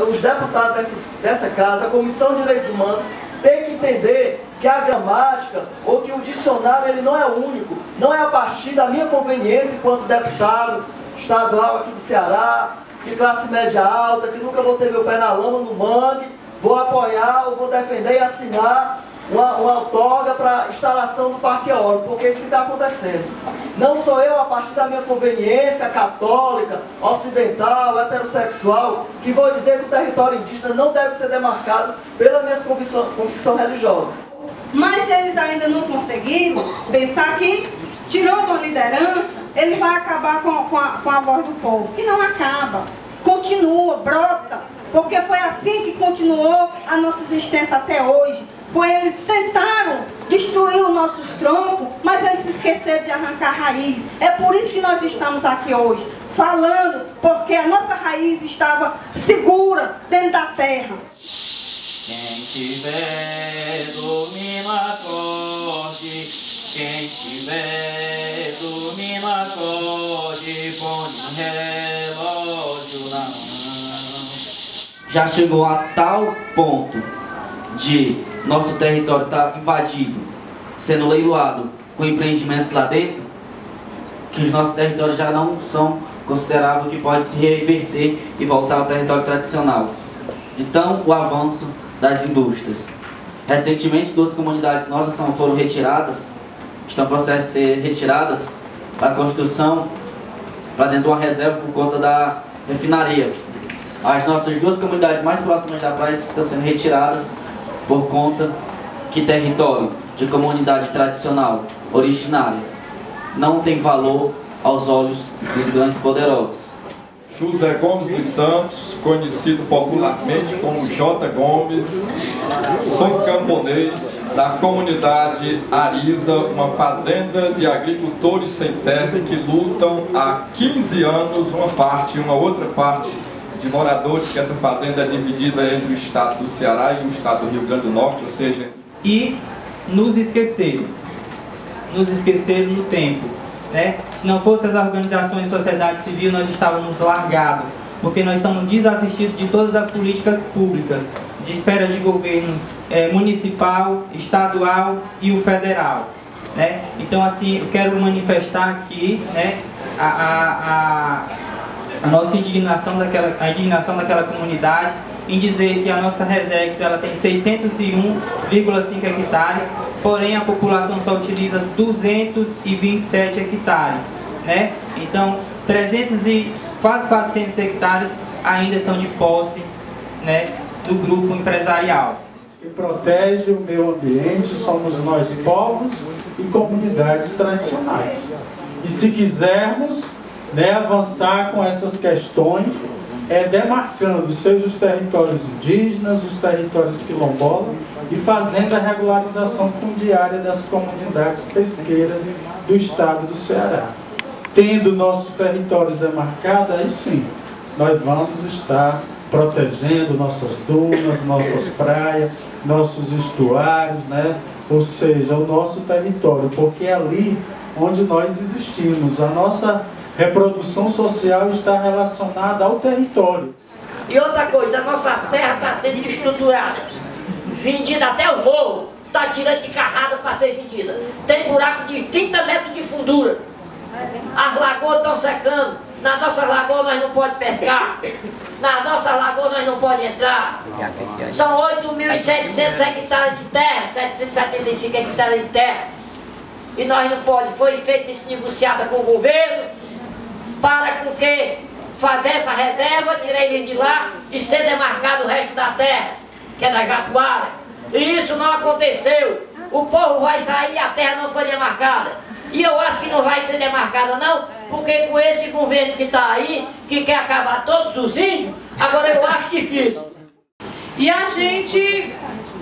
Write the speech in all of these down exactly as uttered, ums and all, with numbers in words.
os deputados dessas, dessa casa, a Comissão de Direitos Humanos, tem que entender que a gramática ou que o dicionário ele não é único, não é a partir da minha conveniência enquanto deputado estadual aqui do Ceará, de classe média alta, que nunca vou ter meu pé na lama, no mangue, vou apoiar ou vou defender e assinar uma, uma autógrafa para instalação do parque eólico, porque é isso que está acontecendo. Não sou eu, a partir da minha conveniência católica, ocidental, heterossexual, que vou dizer que o território indígena não deve ser demarcado pela minha convicção, convicção religiosa. Mas eles ainda não conseguiram pensar que, tirou uma liderança, ele vai acabar com, com, a, com a voz do povo. E não acaba. Continua, brota. Porque foi assim que continuou a nossa existência até hoje. Foi eles tentaram destruir os nossos troncos, mas eles se esqueceram de arrancar a raiz. É por isso que nós estamos aqui hoje, falando, porque a nossa raiz estava segura dentro da terra. Quem tiver dormindo acorde, quem tiver dormindo acorde, põe um relógio na mão. Já chegou a tal ponto de nosso território estar invadido, sendo leiloado com empreendimentos lá dentro, que os nossos territórios já não são consideráveis, que pode se reverter e voltar ao território tradicional. Então, o avanço das indústrias. Recentemente, duas comunidades nossas foram retiradas, estão em processo de ser retiradas para a construção, para dentro de uma reserva por conta da refinaria. As nossas duas comunidades mais próximas da praia estão sendo retiradas por conta que território de comunidade tradicional, originária, não tem valor aos olhos dos grandes poderosos. José Gomes dos Santos, conhecido popularmente como J. Gomes, sou camponês da comunidade Ariza, uma fazenda de agricultores sem terra que lutam há quinze anos, uma parte e uma outra parte de moradores, que essa fazenda é dividida entre o estado do Ceará e o estado do Rio Grande do Norte, ou seja... E nos esqueceram, nos esqueceram no tempo, né? Se não fossem as organizações de sociedade civil, nós estávamos largados, porque nós estamos desassistidos de todas as políticas públicas, de esfera de governo é, municipal, estadual e o federal, né? Então, assim, eu quero manifestar aqui, né, a... a, a a nossa indignação daquela, a indignação daquela comunidade em dizer que a nossa Resex ela tem seiscentos e um vírgula cinco hectares, porém a população só utiliza duzentos e vinte e sete hectares, né? Então, trezentos e quase quatrocentos hectares ainda estão de posse, né, do grupo empresarial. Que protege o meio ambiente somos nós, povos e comunidades tradicionais. E se quisermos, né, avançar com essas questões, é, demarcando, seja os territórios indígenas, os territórios quilombolas, e fazendo a regularização fundiária das comunidades pesqueiras do estado do Ceará. Tendo nossos territórios demarcados, aí sim, nós vamos estar protegendo nossas dunas, nossas praias, nossos estuários, né? Ou seja, o nosso território, porque é ali onde nós existimos. A nossa reprodução social está relacionada ao território. E outra coisa, a nossa terra está sendo estruturada, vendida até o morro, está tirando de carrada para ser vendida. Tem buraco de trinta metros de fundura. As lagoas estão secando. Na nossa lagoa nós não podemos pescar. Na nossa lagoa nós não podemos entrar. São oito mil e setecentos hectares de terra, setecentos e setenta e cinco hectares de terra. E nós não podemos. Foi feita essa negociada com o governo para com que fazer essa reserva, tirar ele de lá e ser demarcado o resto da terra, que é da Japuara. E isso não aconteceu. O povo vai sair e a terra não foi demarcada. E eu acho que não vai ser demarcada não, porque com esse governo que está aí, que quer acabar todos os índios, agora eu acho difícil. E a gente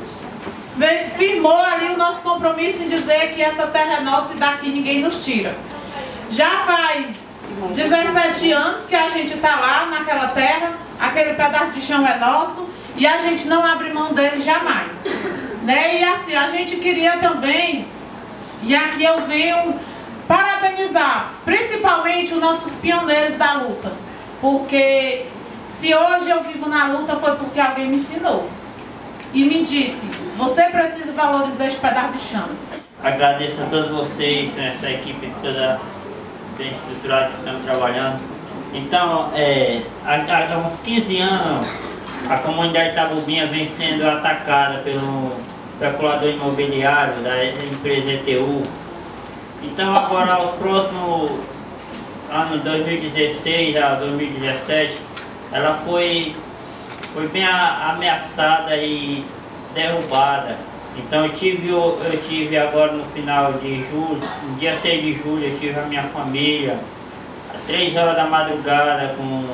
firmou ali o nosso compromisso em dizer que essa terra é nossa e daqui ninguém nos tira. Já faz dezessete anos que a gente está lá naquela terra, aquele pedaço de chão é nosso e a gente não abre mão dele jamais, né? E assim, a gente queria também, e aqui eu venho parabenizar principalmente os nossos pioneiros da luta, porque Se hoje eu vivo na luta foi porque alguém me ensinou e me disse, você precisa valorizar esse pedaço de chão. Agradeço a todos vocês, essa equipe toda bem estruturada que estamos trabalhando. Então, é, há, há uns quinze anos, a comunidade Itabubinha vem sendo atacada pelo especulador imobiliário da empresa E T U. Então, agora, aos próximos anos, dois mil e dezesseis a dois mil e dezessete, ela foi, foi bem ameaçada e derrubada. Então, eu tive, eu tive agora no final de julho, no dia seis de julho, eu tive a minha família, às três horas da madrugada, com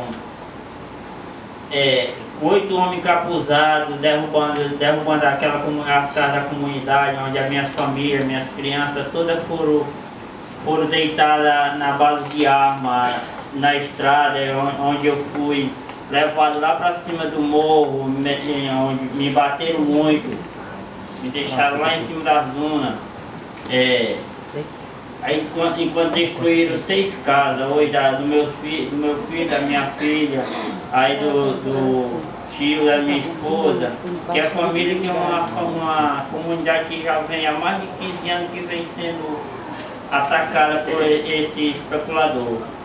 é, oito homens encapuzados, derrubando, derrubando aquela, as casas da comunidade, onde as minhas famílias, minhas crianças, todas foram, foram deitadas na base de arma, na estrada, onde eu fui levado lá para cima do morro, onde me bateram muito. Me deixaram lá em cima das dunas. É, aí, enquanto, enquanto destruíram seis casas, hoje da, do, meu filho, do meu filho, da minha filha, aí do, do tio da minha esposa, que é a família que é uma, uma comunidade que já vem há mais de quinze anos que vem sendo atacada por esse especulador.